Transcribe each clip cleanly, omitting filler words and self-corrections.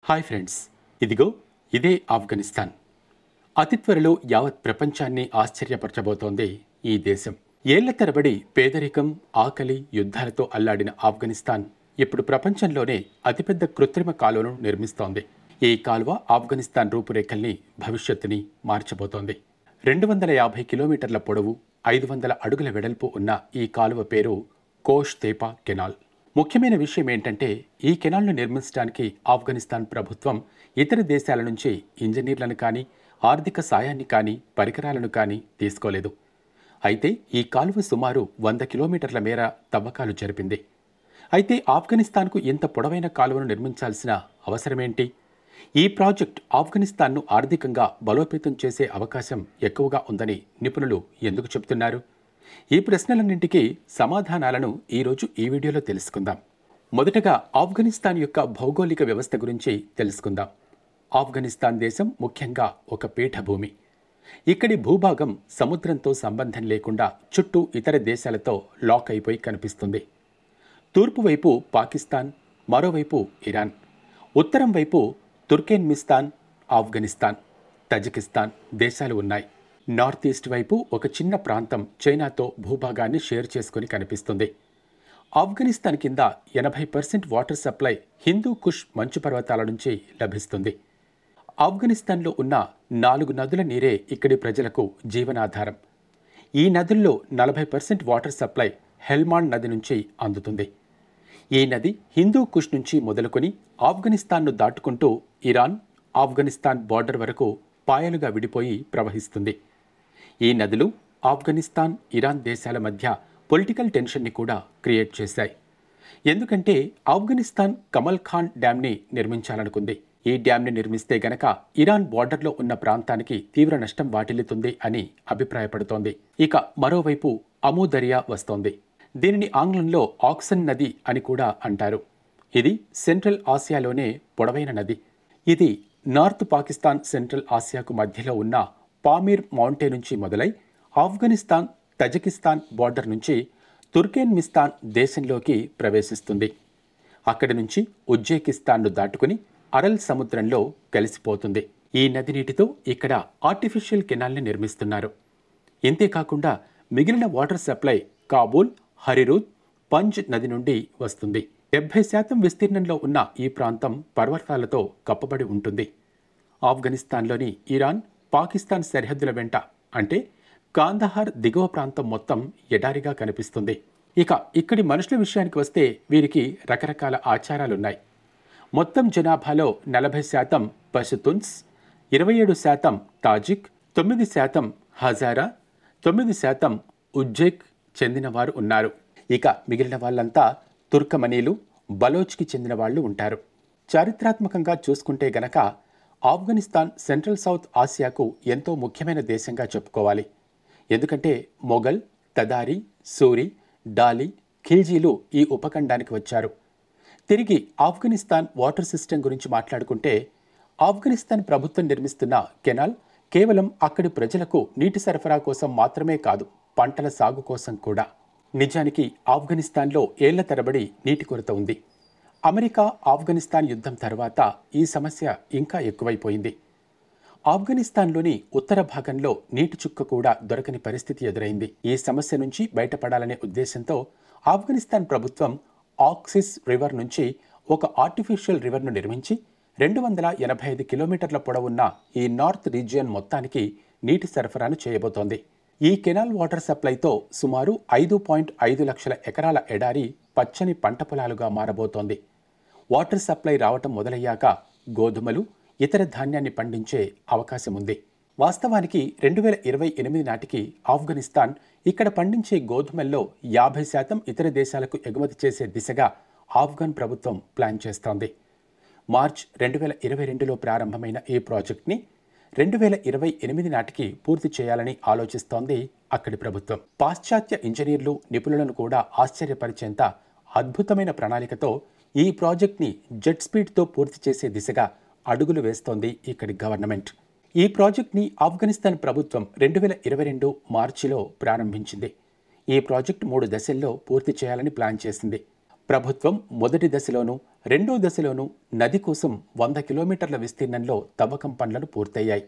Hi friends, ఇదిగో ఇదే ఆఫ్ఘనిస్తాన్. అతి త్వరలో యావత్ ప్రపంచాన్ని ఆశ్చర్యపరచబోతోంది ఈ దేశం. ఏళ్ల తరబడి పేదరికం, ఆకలి, యుద్ధాలతో అల్లాడిన ఆఫ్ఘనిస్తాన్ ఇప్పుడు ప్రపంచంలోనే అతిపెద్ద కృత్రిమ కాలువను నిర్మిస్తోంది. ఈ కాలువ ఆఫ్ఘనిస్తాన్ రూపురేఖల్ని, భవిష్యత్తుని మార్చబోతోంది. 250 కిలోమీటర్ల పొడవు, 500 అడుగుల వెడల్పు ఉన్న ఈ కాలువ పేరు కోష్ తేపా కెనాల్. ముఖ్యమైన విషయం ఏంటంటే, ఈ కెనాల్ను నిర్మించడానికి ఆఫ్ఘనిస్తాన్ ప్రభుత్వం ఇతర దేశాల నుంచి ఇంజనీర్లను కానీ, ఆర్థిక సాయాన్ని కానీ, పరికరాలను కానీ తీసుకోలేదు. అయితే ఈ కాలువ సుమారు 100 కిలోమీటర్ల మేర తవ్వకాలు జరిపింది. అయితే ఆఫ్ఘనిస్తాన్కు ఇంత పొడవైన కాలువను నిర్మించాల్సిన అవసరమేంటి? ఈ ప్రాజెక్ట్ ఆఫ్ఘనిస్తాన్ను ఆర్థికంగా బలోపేతం చేసే అవకాశం ఎక్కువగా ఉందని నిపుణులు ఎందుకు చెబుతున్నారు? ఈ ప్రశ్నలన్నింటికీ సమాధానాలను ఈరోజు ఈ వీడియోలో తెలుసుకుందాం. మొదటగా ఆఫ్ఘనిస్తాన్ యొక్క భౌగోళిక వ్యవస్థ గురించి తెలుసుకుందాం. ఆఫ్ఘనిస్తాన్ దేశం ముఖ్యంగా ఒక పీఠభూమి. ఇక్కడి భూభాగం సముద్రంతో సంబంధం లేకుండా చుట్టూ ఇతర దేశాలతో లాక్ అయిపోయి కనిపిస్తుంది. తూర్పు వైపు పాకిస్తాన్, మరోవైపు ఇరాన్, ఉత్తరం వైపు తుర్కెన్మిస్తాన్, ఆఫ్ఘనిస్తాన్, తజికిస్తాన్ దేశాలు ఉన్నాయి. నార్త్ ఈస్ట్ వైపు ఒక చిన్న ప్రాంతం చైనాతో భూభాగాన్ని షేర్ చేసుకుని కనిపిస్తుంది. ఆఫ్ఘనిస్తాన్ కింద 80% వాటర్ సప్లై హిందూ కుష్ మంచు పర్వతాల నుంచి లభిస్తుంది. ఆఫ్ఘనిస్తాన్లో ఉన్న 4 నదుల నీరే ఇక్కడి ప్రజలకు జీవనాధారం. ఈ నదుల్లో 40% వాటర్ సప్లై హెల్మాండ్ నది నుంచి అందుతుంది. ఈ నది హిందూ కుష్ నుంచి మొదలుకొని ఆఫ్ఘనిస్తాన్ను దాటుకుంటూ ఇరాన్, ఆఫ్ఘనిస్తాన్ బార్డర్ వరకు పాయలుగా విడిపోయి ప్రవహిస్తుంది. ఈ నదులు ఆఫ్ఘనిస్తాన్, ఇరాన్ దేశాల మధ్య పొలిటికల్ టెన్షన్ని కూడా క్రియేట్ చేశాయి. ఎందుకంటే ఆఫ్ఘనిస్తాన్ కమల్ ఖాన్ డ్యామ్ని నిర్మించాలనుకుంది. ఈ డ్యామ్ని నిర్మిస్తే గనక ఇరాన్ బార్డర్లో ఉన్న ప్రాంతానికి తీవ్ర నష్టం వాటిల్లుతుంది అని అభిప్రాయపడుతోంది. ఇక మరోవైపు అమూ దరియా వస్తోంది. దీనిని ఆంగ్లంలో ఆక్సన్ నది అని కూడా అంటారు. ఇది సెంట్రల్ ఆసియాలోనే పొడవైన నది. ఇది నార్త్ పాకిస్తాన్, సెంట్రల్ ఆసియాకు మధ్యలో ఉన్న పామీర్ మౌంటైన్ నుంచి మొదలై ఆఫ్ఘనిస్తాన్, తజికిస్తాన్ బార్డర్ నుంచి తుర్కెన్మిస్తాన్ దేశంలోకి ప్రవేశిస్తుంది. అక్కడి నుంచి ఉజ్బెకిస్తాన్ను దాటుకుని అరల్ సముద్రంలో కలిసిపోతుంది. ఈ నది నీటితో ఇక్కడ ఆర్టిఫిషియల్ కెనాల్ని నిర్మిస్తున్నారు. ఇంతేకాకుండా మిగిలిన water supply Kabul, Harirud, Panj నది నుండి వస్తుంది. 70% విస్తీర్ణంలో ఉన్న ఈ ప్రాంతం పర్వతాలతో కప్పబడి ఉంటుంది. ఆఫ్ఘనిస్తాన్లోని ఇరాన్, పాకిస్తాన్ సరిహద్దుల వెంట అంటే కాందహార్ దిగువ ప్రాంతం మొత్తం ఎడారిగా కనిపిస్తుంది. ఇక ఇక్కడి మనుషుల విషయానికి వస్తే వీరికి రకరకాల ఆచారాలున్నాయి. మొత్తం జనాభాలో 40% పషతున్స్, 27% తాజిక్, 9% హజారా, 9% ఉజ్బెక్ చెందినవారు ఉన్నారు. ఇక మిగిలిన వాళ్ళంతా తుర్కమనీలు, బలోచ్కి చెందిన వాళ్ళు ఉంటారు. చారిత్రాత్మకంగా చూసుకుంటే గనక ఆఫ్ఘనిస్తాన్ సెంట్రల్ సౌత్ ఆసియాకు ఎంతో ముఖ్యమైన దేశంగా చెప్పుకోవాలి. ఎందుకంటే మొఘల్, తదారి, సూరి, డాలి, ఖిల్జీలు ఈ ఉపఖండానికి వచ్చారు. తిరిగి ఆఫ్ఘనిస్తాన్ వాటర్ సిస్టమ్ గురించి మాట్లాడుకుంటే, ఆఫ్ఘనిస్తాన్ ప్రభుత్వం నిర్మిస్తున్న కెనాల్ కేవలం అక్కడి ప్రజలకు నీటి సరఫరా కోసం మాత్రమే కాదు, పంటల సాగు కోసం కూడా. నిజానికి ఆఫ్ఘనిస్తాన్లో ఏళ్ల తరబడి నీటి కొరత ఉంది. అమెరికా ఆఫ్ఘనిస్తాన్ యుద్ధం తర్వాత ఈ సమస్య ఇంకా ఎక్కువైపోయింది. ఆఫ్ఘనిస్తాన్లోని ఉత్తర భాగంలో నీటి చుక్క కూడా దొరకని పరిస్థితి ఎదురైంది. ఈ సమస్య నుంచి బయటపడాలనే ఉద్దేశంతో ఆఫ్ఘనిస్తాన్ ప్రభుత్వం ఆక్సిస్ రివర్ నుంచి ఒక ఆర్టిఫిషియల్ రివర్ను నిర్మించి 285 కిలోమీటర్ల పొడవున్న ఈ నార్త్ రీజియన్ మొత్తానికి నీటి సరఫరాను చేయబోతోంది. ఈ కెనాల్ వాటర్ సప్లైతో సుమారు 5.5 లక్షల ఎకరాల ఎడారి పచ్చని పంట పొలాలుగా మారబోతోంది. వాటర్ సప్లై రావటం మొదలయ్యాక గోధుమలు, ఇతర ధాన్యాన్ని పండించే అవకాశం ఉంది. వాస్తవానికి 2028 నాటికి ఆఫ్ఘనిస్తాన్ ఇక్కడ పండించే గోధుమల్లో 50% ఇతర దేశాలకు ఎగుమతి చేసే దిశగా ఆఫ్ఘన్ ప్రభుత్వం ప్లాన్ చేస్తోంది. మార్చ్ 2022లో ప్రారంభమైన ఈ ప్రాజెక్ట్ని 2028 నాటికి పూర్తి చేయాలని ఆలోచిస్తోంది అక్కడి ప్రభుత్వం. పాశ్చాత్య ఇంజనీర్లు, నిపుణులను కూడా ఆశ్చర్యపరిచేంత అద్భుతమైన ప్రణాళికతో ఈ ప్రాజెక్ట్ని జెట్ స్పీడ్తో పూర్తి చేసే దిశగా అడుగులు వేస్తోంది ఇక్కడి గవర్నమెంట్. ఈ ప్రాజెక్ట్ని ఆఫ్ఘనిస్తాన్ ప్రభుత్వం 2022 మార్చిలో ప్రారంభించింది. ఈ ప్రాజెక్ట్ 3 దశల్లో పూర్తి చేయాలని ప్లాన్ చేసింది. ప్రభుత్వం మొదటి దశలోనూ రెండో దశలోనూ నది కోసం 100 కిలోమీటర్ల విస్తీర్ణంలో తవ్వకం పనులను పూర్తయ్యాయి.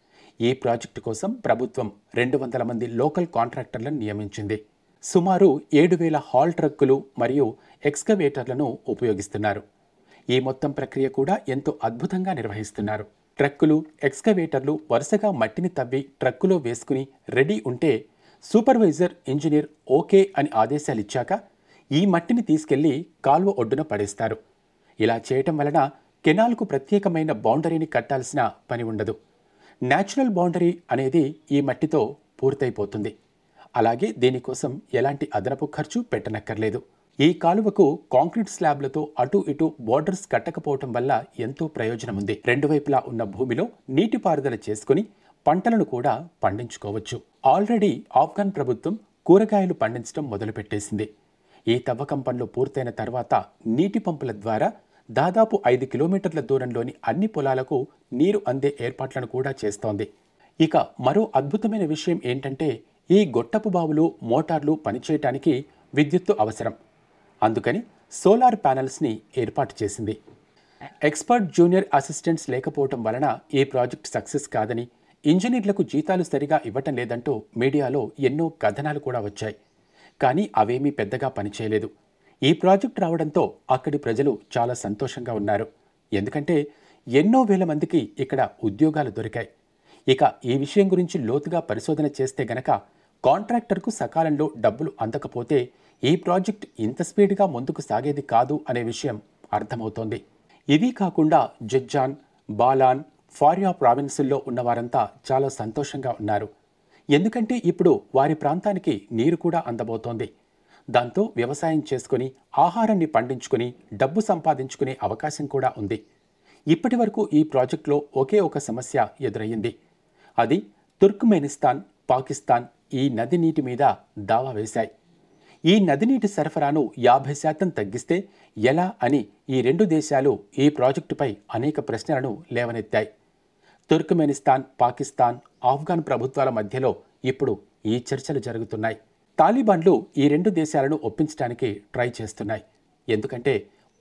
ఈ ప్రాజెక్టు కోసం ప్రభుత్వం 200 మంది లోకల్ కాంట్రాక్టర్లను నియమించింది. సుమారు 7,000 హాల్ ట్రక్కులు మరియు ఎక్స్కవేటర్లను ఉపయోగిస్తున్నారు. ఈ మొత్తం ప్రక్రియ కూడా ఎంతో అద్భుతంగా నిర్వహిస్తున్నారు. ట్రక్కులు, ఎక్స్కవేటర్లు వరుసగా మట్టిని తవ్వి ట్రక్కులో వేసుకుని రెడీ ఉంటే సూపర్వైజర్ ఇంజనీర్ ఓకే అని ఆదేశాలు ఇచ్చాక ఈ మట్టిని తీసుకెళ్లి కాల్వ ఒడ్డున పడేస్తారు. ఇలా చేయటం వలన కెనాల్కు ప్రత్యేకమైన బౌండరీని కట్టాల్సిన పని ఉండదు. న్యాచురల్ బౌండరీ అనేది ఈ మట్టితో పూర్తయిపోతుంది. అలాగే దీనికోసం ఎలాంటి అదనపు ఖర్చు పెట్టనక్కర్లేదు. ఈ కాలువకు కాంక్రీట్ స్లాబ్లతో అటు ఇటు బోర్డర్స్ కట్టకపోవటం వల్ల ఎంతో ప్రయోజనం ఉంది. రెండు వైపులా ఉన్న భూమిలో నీటిపారుదల చేసుకుని పంటలను కూడా పండించుకోవచ్చు. ఆల్రెడీ ఆఫ్ఘన్ ప్రభుత్వం కూరగాయలు పండించడం మొదలుపెట్టేసింది. ఈ తవ్వకం పనులు పూర్తయిన తర్వాత నీటి పంపుల ద్వారా దాదాపు 5 కిలోమీటర్ల దూరంలోని అన్ని పొలాలకు నీరు అందే ఏర్పాట్లను కూడా చేస్తోంది. ఇక మరో అద్భుతమైన విషయం ఏంటంటే ఈ గొట్టపు బావులు, మోటార్లు పనిచేయటానికి విద్యుత్తు అవసరం. అందుకని సోలార్ ప్యానెల్స్ని ఏర్పాటు చేసింది. ఎక్స్పర్ట్ జూనియర్ అసిస్టెంట్స్ లేకపోవటం వలన ఈ ప్రాజెక్ట్ సక్సెస్ కాదని, ఇంజనీర్లకు జీతాలు సరిగా ఇవ్వటం లేదంటూ మీడియాలో ఎన్నో కథనాలు కూడా వచ్చాయి. కానీ అవేమీ పెద్దగా పనిచేయలేదు. ఈ ప్రాజెక్ట్ రావడంతో అక్కడి ప్రజలు చాలా సంతోషంగా ఉన్నారు. ఎందుకంటే ఎన్నో వేల మందికి ఇక్కడ ఉద్యోగాలు దొరికాయి. ఇక ఈ విషయం గురించి లోతుగా పరిశోధన చేస్తే గనక కాంట్రాక్టర్కు సకాలంలో డబ్బులు అందకపోతే ఈ ప్రాజెక్ట్ ఇంత స్పీడ్గా ముందుకు సాగేది కాదు అనే విషయం అర్థమవుతోంది. ఇవి కాకుండా జజ్జాన్, బాలాన్, ఫారియా ప్రావిన్సుల్లో ఉన్నవారంతా చాలా సంతోషంగా ఉన్నారు. ఎందుకంటే ఇప్పుడు వారి ప్రాంతానికి నీరు కూడా అందబోతోంది. దాంతో వ్యవసాయం చేసుకుని ఆహారాన్ని పండించుకుని డబ్బు సంపాదించుకునే అవకాశం కూడా ఉంది. ఇప్పటి వరకు ఈ ప్రాజెక్టులో ఒకే ఒక సమస్య ఎదురయ్యింది. అది తుర్క్మెనిస్తాన్, పాకిస్తాన్ ఈ నది నీటి మీద దావా వేశాయి. ఈ నది నీటి సరఫరాను 50% తగ్గిస్తే ఎలా అని ఈ రెండు దేశాలు ఈ ప్రాజెక్టుపై అనేక ప్రశ్నలను లేవనెత్తాయి. తుర్క్మెనిస్తాన్, పాకిస్తాన్, ఆఫ్ఘన్ ప్రభుత్వాల మధ్యలో ఇప్పుడు ఈ చర్చలు జరుగుతున్నాయి. తాలిబాన్లు ఈ రెండు దేశాలను ఒప్పించడానికి ట్రై చేస్తున్నాయి. ఎందుకంటే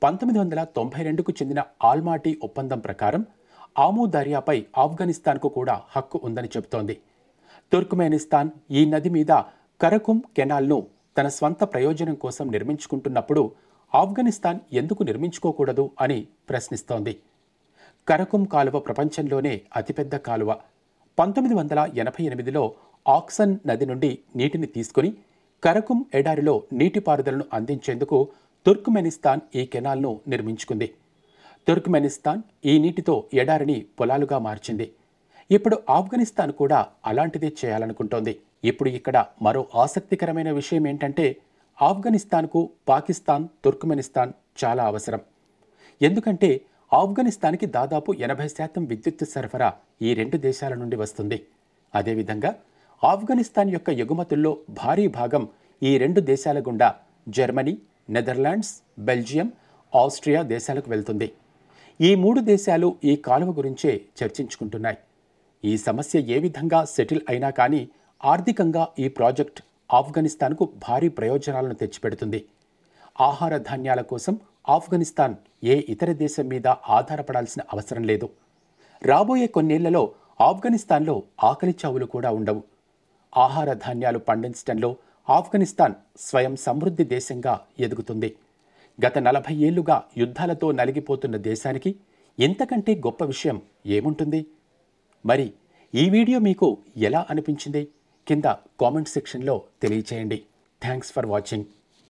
1992కు చెందిన ఆల్మాటీ ఒప్పందం ప్రకారం ఆము దర్యాపై ఆఫ్ఘనిస్తాన్కు కూడా హక్కు ఉందని చెబుతోంది. తుర్క్మెనిస్తాన్ ఈ నది మీద కరకుమ్ కెనాల్ను తన స్వంత ప్రయోజనం కోసం నిర్మించుకుంటున్నప్పుడు ఆఫ్ఘనిస్తాన్ ఎందుకు నిర్మించుకోకూడదు అని ప్రశ్నిస్తోంది. కరకుమ్ కాలువ ప్రపంచంలోనే అతిపెద్ద కాలువ. 1988లో ఆక్సన్ నది నుండి నీటిని తీసుకుని కరకుమ్ ఎడారిలో నీటిపారుదలను అందించేందుకు తుర్క్మెనిస్తాన్ ఈ కెనాల్ను నిర్మించుకుంది. తుర్క్మెనిస్తాన్ ఈ నీటితో ఎడారిని పొలాలుగా మార్చింది. ఇప్పుడు ఆఫ్ఘనిస్తాన్ కూడా అలాంటిదే చేయాలనుకుంటోంది. ఇప్పుడు ఇక్కడ మరో ఆసక్తికరమైన విషయం ఏంటంటే ఆఫ్ఘనిస్తాన్కు పాకిస్తాన్, తుర్క్మెనిస్తాన్ చాలా అవసరం. ఎందుకంటే ఆఫ్ఘనిస్తాన్కి దాదాపు 80% విద్యుత్ సరఫరా ఈ రెండు దేశాల నుండి వస్తుంది. అదేవిధంగా ఆఫ్ఘనిస్తాన్ యొక్క ఎగుమతుల్లో భారీ భాగం ఈ రెండు దేశాల గుండా జర్మనీ, నెదర్లాండ్స్, బెల్జియం, ఆస్ట్రియా దేశాలకు వెళ్తుంది. ఈ మూడు దేశాలు ఈ కాలువ గురించే చర్చించుకుంటున్నాయి. ఈ సమస్య ఏ విధంగా సెటిల్ అయినా కానీ ఆర్థికంగా ఈ ప్రాజెక్ట్ ఆఫ్ఘనిస్తాన్కు భారీ ప్రయోజనాలను తెచ్చిపెడుతుంది. ఆహార ధాన్యాల కోసం ఆఫ్ఘనిస్తాన్ ఏ ఇతర దేశం మీద ఆధారపడాల్సిన అవసరం లేదు. రాబోయే కొన్నేళ్లలో ఆఫ్ఘనిస్తాన్లో ఆకలి చావులు కూడా ఉండవు. ఆహార ధాన్యాలు పండించడంలో ఆఫ్ఘనిస్తాన్ స్వయం సమృద్ధి దేశంగా ఎదుగుతుంది. గత 40 ఏళ్లుగా యుద్ధాలతో నలిగిపోతున్న దేశానికి ఇంతకంటే గొప్ప విషయం ఏముంటుంది? మరి ఈ వీడియో మీకు ఎలా అనిపించింది? కింద కామెంట్ సెక్షన్లో తెలియచేయండి. Thanks for watching.